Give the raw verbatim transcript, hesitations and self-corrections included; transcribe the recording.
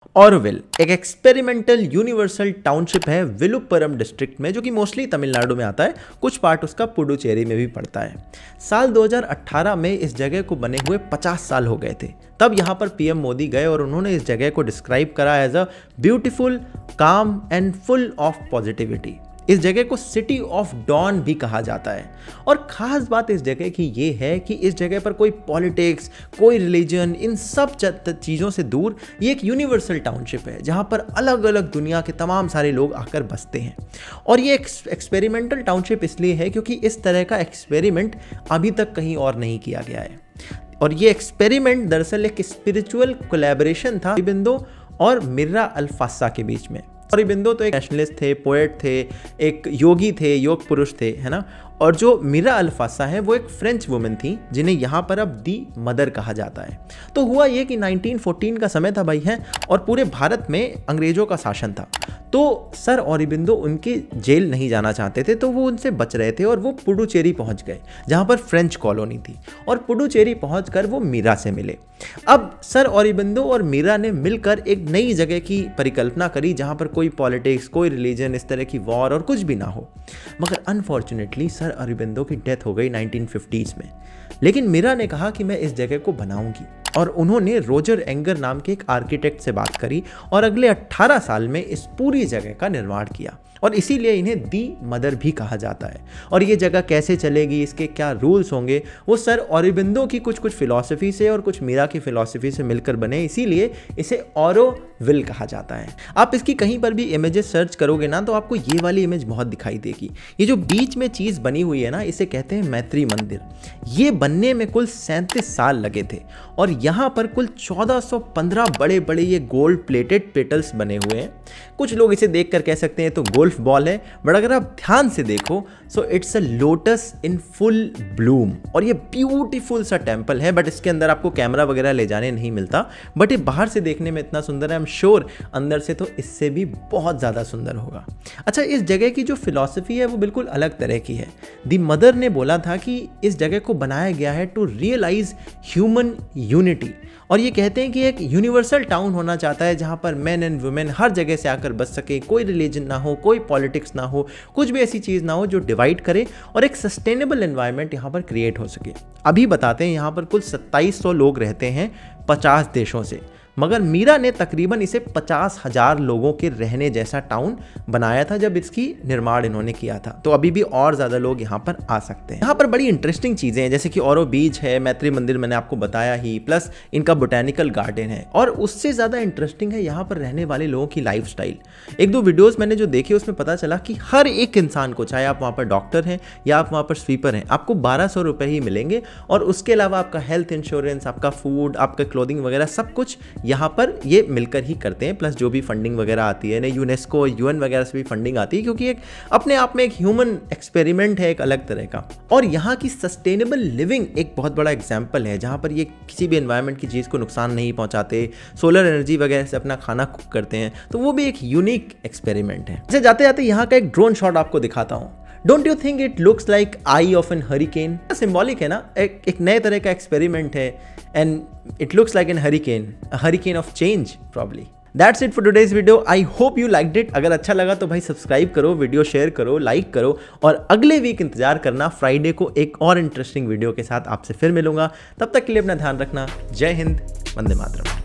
ऑरोविल एक experimental universal township है Villupuram district में, जो कि मोस्टली तमिलनाडु में आता है, कुछ पार्ट उसका पुडुचेरी में भी पड़ता है। साल दो हज़ार अठारह में इस जगह को बने हुए पचास साल हो गए थे। तब यहाँ पर पीएम मोदी गए और उन्होंने इस जगह को डिस्क्राइब करा as a beautiful, calm and full of positivity. इस जगह को सिटी ऑफ डॉन भी कहा जाता है। और ख़ास बात इस जगह की ये है कि इस जगह पर कोई पॉलिटिक्स, कोई रिलीजन, इन सब चीज़ों से दूर ये एक यूनिवर्सल टाउनशिप है जहाँ पर अलग अलग दुनिया के तमाम सारे लोग आकर बसते हैं। और ये एक्सपेरिमेंटल टाउनशिप इसलिए है क्योंकि इस तरह का एक्सपेरिमेंट अभी तक कहीं और नहीं किया गया है। और ये एक्सपेरिमेंट दरअसल एक स्पिरिचुअल कोलैबोरेशन था अरबिंदो और मिर्रा अल्फासा के बीच में। अरबिंदो तो एक नेशनलिस्ट थे, पोएट थे, एक योगी थे, योग पुरुष थे, है ना। और जो मिर्रा अल्फासा है वो एक फ्रेंच वुमेन थी जिन्हें यहाँ पर अब दी मदर कहा जाता है। तो हुआ ये कि नाइनटीन फोर्टीन का समय था भाई है, और पूरे भारत में अंग्रेजों का शासन था। तो सर अरबिंदो उनके जेल नहीं जाना चाहते थे, तो वो उनसे बच रहे थे और वो पुडुचेरी पहुंच गए जहाँ पर फ्रेंच कॉलोनी थी। और पुडुचेरी पहुंचकर वो मीरा से मिले। अब सर अरबिंदो और मीरा ने मिलकर एक नई जगह की परिकल्पना करी जहाँ पर कोई पॉलिटिक्स, कोई रिलीजन, इस तरह की वॉर और कुछ भी ना हो। मगर अनफॉर्चुनेटली सर अरबिंदो की डेथ हो गई नाइनटीन फिफ्टीज़ में। लेकिन मीरा ने कहा कि मैं इस जगह को बनाऊंगी, और उन्होंने रोजर एंगर नाम के एक आर्किटेक्ट से बात करी और अगले अठारह साल में इस पूरी जगह का निर्माण किया। और इसीलिए इन्हें दी मदर भी कहा जाता है। और ये जगह कैसे चलेगी, इसके क्या रूल्स होंगे, वो सर अरबिंदो की कुछ कुछ फिलॉसफी से और कुछ मीरा की फिलॉसफी से मिलकर बने, इसीलिए इसे ऑरोविल कहा जाता है। आप इसकी कहीं पर भी इमेजेस सर्च करोगे ना तो आपको ये वाली इमेज बहुत दिखाई देगी। ये जो बीच में चीज़ बनी हुई है ना, इसे कहते हैं मैत्री मंदिर। ये बनने में कुल सैंतीस साल लगे थे और यहाँ पर कुल चौदह सौ पंद्रह बड़े बड़े ये गोल्ड प्लेटेड पेटल्स बने हुए हैं। कुछ लोग इसे देखकर कह सकते हैं तो गोल्फ बॉल है, बट अगर आप ध्यान से देखो so it's a lotus in full bloom. और ये ब्यूटीफुल सा टेम्पल है, बट इसके अंदर आपको कैमरा वगैरह ले जाने नहीं मिलता। बट ये बाहर से देखने में इतना सुंदर है, आई एम श्योर अंदर से तो इससे भी बहुत ज़्यादा सुंदर होगा। अच्छा, इस जगह की जो फिलॉसफी है वो बिल्कुल अलग तरह की है। दी मदर ने बोला था कि इस जगह को बनाया गया है टू रियलाइज ह्यूमन यूनिटी। और ये कहते हैं कि एक यूनिवर्सल टाउन होना चाहता है जहाँ पर मेन एंड वुमेन हर जगह से आकर बस सके, कोई रिलीजन ना हो, कोई पॉलिटिक्स ना हो, कुछ भी ऐसी चीज़ ना हो जो डिवाइड करे, और एक सस्टेनेबल एनवायरनमेंट यहाँ पर क्रिएट हो सके। अभी बताते हैं यहाँ पर कुल सत्ताईस सौ लोग रहते हैं पचास देशों से, मगर मीरा ने तकरीबन इसे पचास हजार लोगों के रहने जैसा टाउन बनाया था जब इसकी निर्माण इन्होंने किया था। तो अभी भी और ज़्यादा लोग यहाँ पर आ सकते हैं। यहाँ पर बड़ी इंटरेस्टिंग चीज़ें हैं, जैसे कि औरो बीच है, मैत्री मंदिर मैंने आपको बताया ही, प्लस इनका बोटैनिकल गार्डन है। और उससे ज़्यादा इंटरेस्टिंग है यहाँ पर रहने वाले लोगों की लाइफ स्टाइल। एक दो वीडियोज़ मैंने जो देखे उसमें पता चला कि हर एक इंसान को, चाहे आप वहाँ पर डॉक्टर हैं या आप वहाँ पर स्वीपर हैं, आपको बारह सौ रुपये ही मिलेंगे। और उसके अलावा आपका हेल्थ इंश्योरेंस, आपका फूड, आपका क्लोथिंग वगैरह सब कुछ यहाँ पर ये मिलकर ही करते हैं। प्लस जो भी फंडिंग वगैरह आती है ना, यूनेस्को, यूएन वगैरह से भी फंडिंग आती है, क्योंकि एक अपने आप में एक ह्यूमन एक्सपेरिमेंट है, एक अलग तरह का। और यहाँ की सस्टेनेबल लिविंग एक बहुत बड़ा एग्जाम्पल है, जहाँ पर ये किसी भी एनवायरनमेंट की चीज़ को नुकसान नहीं पहुँचाते, सोलर एनर्जी वगैरह से अपना खाना कुक करते हैं। तो वो भी एक यूनिक एक्सपेरिमेंट है। जैसे जाते जाते यहाँ का एक ड्रोन शॉट आपको दिखाता हूँ। Don't you think it looks like eye of an hurricane? Symbolic है ना, एक एक नए तरह का एक्सपेरिमेंट है, and it looks like an hurricane, a hurricane of change probably. That's it for today's video. I hope you liked it. अगर अच्छा लगा तो भाई सब्सक्राइब करो, वीडियो शेयर करो, लाइक करो, और अगले वीक इंतजार करना, फ्राइडे को एक और इंटरेस्टिंग वीडियो के साथ आपसे फिर मिलूंगा। तब तक के लिए अपना ध्यान रखना। जय हिंद, वंदे मातरम।